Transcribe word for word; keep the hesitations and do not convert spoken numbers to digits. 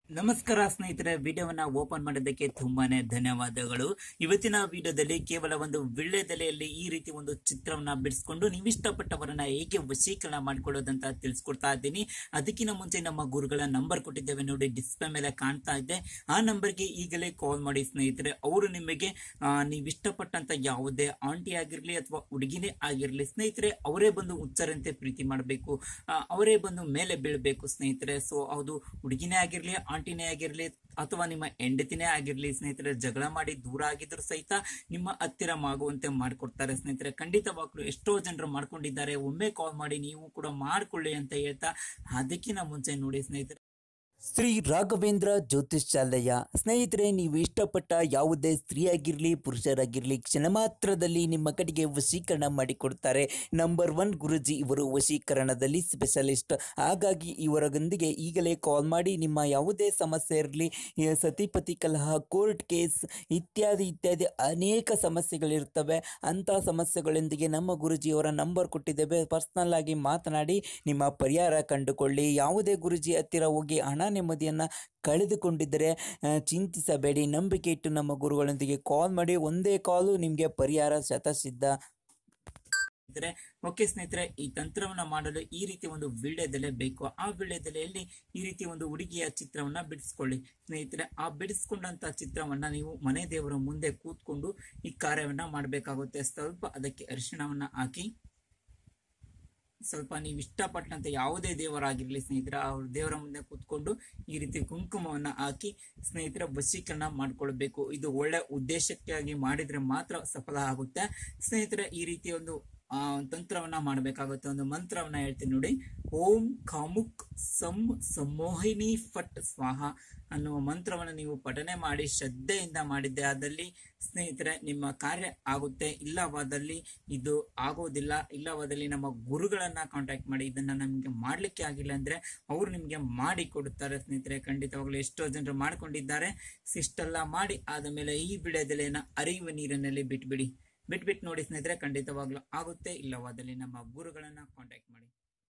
ನಮಸ್ಕಾರ ಸ್ನೇಹಿತರೆ, ವಿಡಿಯೋವನ್ನ ಓಪನ್ ಮಾಡಿದ್ದಕ್ಕೆ ತುಂಬಾನೇ ಧನ್ಯವಾದಗಳು. ಇವತ್ತಿನ ವಿಡಿಯೋದಲ್ಲಿ ಕೇವಲ ಒಂದು ವೀಳ್ಯದೆಲೆಯಲ್ಲಿ ಈ ರೀತಿ ಒಂದು ಚಿತ್ರವನ್ನ ಬಿಡಿಸ್ಕೊಂಡು ನೀವು ಇಷ್ಟಪಟ್ಟವರನ್ನ ಹೇಗೆ ವಶೀಕರಣ ಮಾಡಿಕೊಳ್ಳೋದಂತ ತಿಳಿಸ್ಕೊಡ್ತಾ ಇದ್ದೀನಿ. ಅದಕ್ಕಿಂತ ಮುಂಚೆ ನಮ್ಮ ಗುರುಗಳ ನಂಬರ್ ಕೊಟ್ಟಿದ್ದೇವೆ ನೋಡಿ, ಡಿಸ್ಪ್ಲೇ ಮೇಲೆ ಕಾಣ್ತಾ ಇದೆ. ಆ ನಂಬರ್ಗೆ ಈಗಲೇ ಕಾಲ್ ಮಾಡಿ ಸ್ನೇಹಿತರೆ. ಅವರು ನಿಮಗೆ ನೀವು ಇಷ್ಟಪಟ್ಟಂತ ಯಾವುದೇ ಆಂಟಿ ಆಗಿರ್ಲಿ ಅಥವಾ ಹುಡುಗಿನೇ ಆಗಿರ್ಲಿ ಸ್ನೇಹಿತರೆ, ಅವರೇ ಬಂದು ಹುಚ್ಚರಂತೆ ಪ್ರೀತಿ ಮಾಡಬೇಕು, ಅವರೇ ಬಂದು ಮೇಲೆ ಬೀಳ್ಬೇಕು ಸ್ನೇಹಿತರೆ. ಸೊ ಅದು ಹುಡುಗಿನೇ ಆಗಿರ್ಲಿ, ಆಂಟಿನೇ ಆಗಿರ್ಲಿ ಅಥವಾ ನಿಮ್ಮ ಹೆಂಡತಿನೇ ಆಗಿರ್ಲಿ ಸ್ನೇಹಿತರೆ, ಜಗಳ ಮಾಡಿ ದೂರ ಆಗಿದ್ರು ಸಹಿತ ನಿಮ್ಮ ಹತ್ತಿರ ಆಗುವಂತೆ ಮಾಡ್ಕೊಡ್ತಾರೆ ಸ್ನೇಹಿತರೆ. ಖಂಡಿತವಾಗ್ಲೂ ಎಷ್ಟೋ ಜನರು ಮಾಡ್ಕೊಂಡಿದ್ದಾರೆ. ಒಮ್ಮೆ ಕಾಲ್ ಮಾಡಿ ನೀವು ಕೂಡ ಮಾಡ್ಕೊಳ್ಳಿ ಅಂತ ಹೇಳ್ತಾ, ಅದಕ್ಕಿಂತ ಮುಂಚೆ ನೋಡಿ ಸ್ನೇಹಿತರೆ, ಶ್ರೀ ರಾಘವೇಂದ್ರ ಜ್ಯೋತಿಷ್ಯಾಲಯ. ಸ್ನೇಹಿತರೆ, ನೀವು ಇಷ್ಟಪಟ್ಟ ಯಾವುದೇ ಸ್ತ್ರೀಯಾಗಿರಲಿ ಪುರುಷರಾಗಿರಲಿ ಕ್ಷಣ ಮಾತ್ರದಲ್ಲಿ ನಿಮ್ಮ ಕಡೆಗೆ ವಶೀಕರಣ ಮಾಡಿಕೊಡ್ತಾರೆ. ನಂಬರ್ ಒನ್ ಗುರುಜಿ ಇವರು ವಶೀಕರಣದಲ್ಲಿ ಸ್ಪೆಷಲಿಸ್ಟ್. ಹಾಗಾಗಿ ಇವರೊಂದಿಗೆ ಈಗಲೇ ಕಾಲ್ ಮಾಡಿ ನಿಮ್ಮ ಯಾವುದೇ ಸಮಸ್ಯೆ ಇರಲಿ, ಸತಿಪತಿ ಕಲಹ, ಕೋರ್ಟ್ ಕೇಸ್ ಇತ್ಯಾದಿ ಇತ್ಯಾದಿ ಅನೇಕ ಸಮಸ್ಯೆಗಳಿರ್ತವೆ. ಅಂಥ ಸಮಸ್ಯೆಗಳೊಂದಿಗೆ ನಮ್ಮ ಗುರುಜಿಯವರ ನಂಬರ್ ಕೊಟ್ಟಿದ್ದೇವೆ. ಪರ್ಸ್ನಲ್ ಆಗಿ ಮಾತನಾಡಿ ನಿಮ್ಮ ಪರಿಹಾರ ಕಂಡುಕೊಳ್ಳಿ. ಯಾವುದೇ ಗುರುಜಿ ಹತ್ತಿರ ಹೋಗಿ ಹಣ ನೆಮ್ಮದಿಯನ್ನು ಕಳೆದುಕೊಂಡಿದ್ದರೆ ಚಿಂತಿಸಬೇಡಿ. ನಂಬಿಕೆ ಇಟ್ಟು ನಮ್ಮ ಗುರುಗಳೊಂದಿಗೆ ಕಾಲ್ ಮಾಡಿ. ಒಂದೇ ಕಾಲು ನಿಮಗೆ ಪರಿಹಾರ ಶತಸಿದ್ಧ. ಓಕೆ ಸ್ನೇಹಿತರೆ, ಈ ತಂತ್ರವನ್ನ ಮಾಡಲು ಈ ರೀತಿ ಒಂದು ವೀಳ್ಯದೆಲೆ ಬೇಕು. ಆ ವೀಳ್ಯದೆಲೆಯಲ್ಲಿ ಈ ರೀತಿ ಒಂದು ಹುಡುಗಿಯ ಚಿತ್ರವನ್ನ ಬಿಡಿಸ್ಕೊಳ್ಳಿ ಸ್ನೇಹಿತರೆ. ಆ ಬಿಡಿಸ್ಕೊಂಡಂತ ಚಿತ್ರವನ್ನ ನೀವು ಮನೆ ದೇವರ ಮುಂದೆ ಕೂತ್ಕೊಂಡು ಈ ಕಾರ್ಯವನ್ನ ಮಾಡಬೇಕಾಗುತ್ತೆ. ಸ್ವಲ್ಪ ಅದಕ್ಕೆ ಅರಿಶಿಣವನ್ನ ಹಾಕಿ, ಸ್ವಲ್ಪ ನೀವು ಇಷ್ಟಪಟ್ಟಂತೆ ಯಾವುದೇ ದೇವರಾಗಿರ್ಲಿ ಸ್ನೇಹಿತರೆ, ಅವ್ರ ದೇವರ ಮುಂದೆ ಕೂತ್ಕೊಂಡು ಈ ರೀತಿ ಕುಂಕುಮವನ್ನ ಹಾಕಿ ಸ್ನೇಹಿತರ ವಶೀಕರಣ ಮಾಡ್ಕೊಳ್ಬೇಕು. ಇದು ಒಳ್ಳೆ ಉದ್ದೇಶಕ್ಕಾಗಿ ಮಾಡಿದ್ರೆ ಮಾತ್ರ ಸಫಲ ಆಗುತ್ತೆ ಸ್ನೇಹಿತರೆ. ಈ ರೀತಿ ಒಂದು ಆ ತಂತ್ರವನ್ನ ಮಾಡಬೇಕಾಗುತ್ತೆ. ಒಂದು ಮಂತ್ರವನ್ನ ಹೇಳ್ತೀನಿ ನೋಡಿ. ಓಂ ಕಾಮುಕ್ ಸಂ ಸಮೋಹಿನಿ ಫಟ್ ಸ್ವಾಹ ಅನ್ನುವ ಮಂತ್ರವನ್ನು ನೀವು ಪಠನೆ ಮಾಡಿ ಶ್ರದ್ಧೆಯಿಂದ ಮಾಡಿದ್ದೆ ಆದಲ್ಲಿ ಸ್ನೇಹಿತರೆ ನಿಮ್ಮ ಕಾರ್ಯ ಆಗುತ್ತೆ. ಇಲ್ಲವಾದಲ್ಲಿ ಇದು ಆಗೋದಿಲ್ಲ. ಇಲ್ಲವಾದಲ್ಲಿ ನಮ್ಮ ಗುರುಗಳನ್ನ ಕಾಂಟ್ಯಾಕ್ಟ್ ಮಾಡಿ. ಇದನ್ನ ನಮಗೆ ಮಾಡ್ಲಿಕ್ಕೆ ಆಗಿಲ್ಲ ಅಂದ್ರೆ ಅವರು ನಿಮ್ಗೆ ಮಾಡಿ ಕೊಡುತ್ತಾರೆ ಸ್ನೇಹಿತರೆ. ಖಂಡಿತವಾಗ್ಲೂ ಎಷ್ಟೋ ಜನರು ಮಾಡ್ಕೊಂಡಿದ್ದಾರೆ. ಇಷ್ಟೆಲ್ಲ ಮಾಡಿ ಆದ ಮೇಲೆ ಈ ವೀಳ್ಯದೆಲೆಯನ್ನ ಅರಿಯುವ ನೀರಿನಲ್ಲಿ ಬಿಟ್ಬಿಡಿ. ಬಿಟ್ಬಿಟ್ಟು ನೋಡಿ ಸ್ನೇಹಿತರೆ, ಖಂಡಿತವಾಗ್ಲೂ ಆಗುತ್ತೆ. ಇಲ್ಲವಾದಲ್ಲಿ ನಮ್ಮ ಗುರುಗಳನ್ನ ಕಾಂಟ್ಯಾಕ್ಟ್ ಮಾಡಿ.